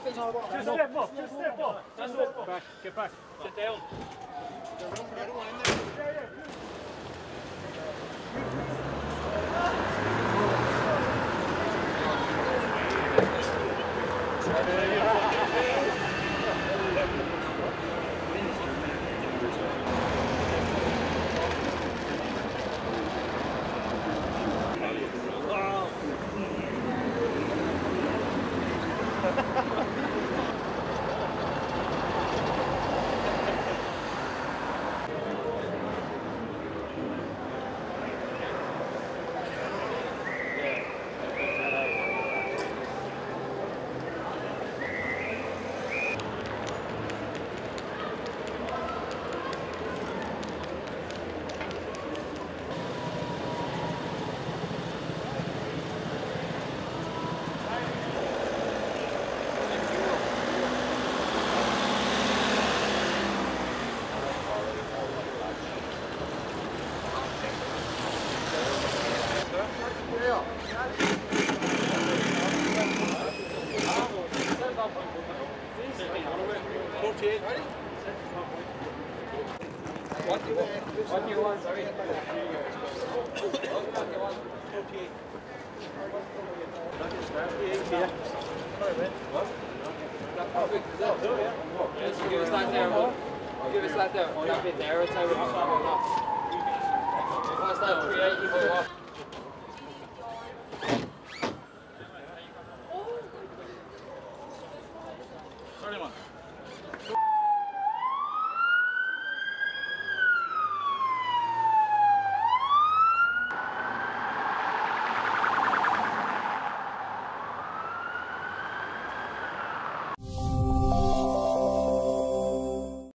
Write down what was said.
step up, just step up. That's it. Back, get back. Sit down. What do you want? Sorry. Give us that there. Give us that there. That bit there. It's over. What's that? 380.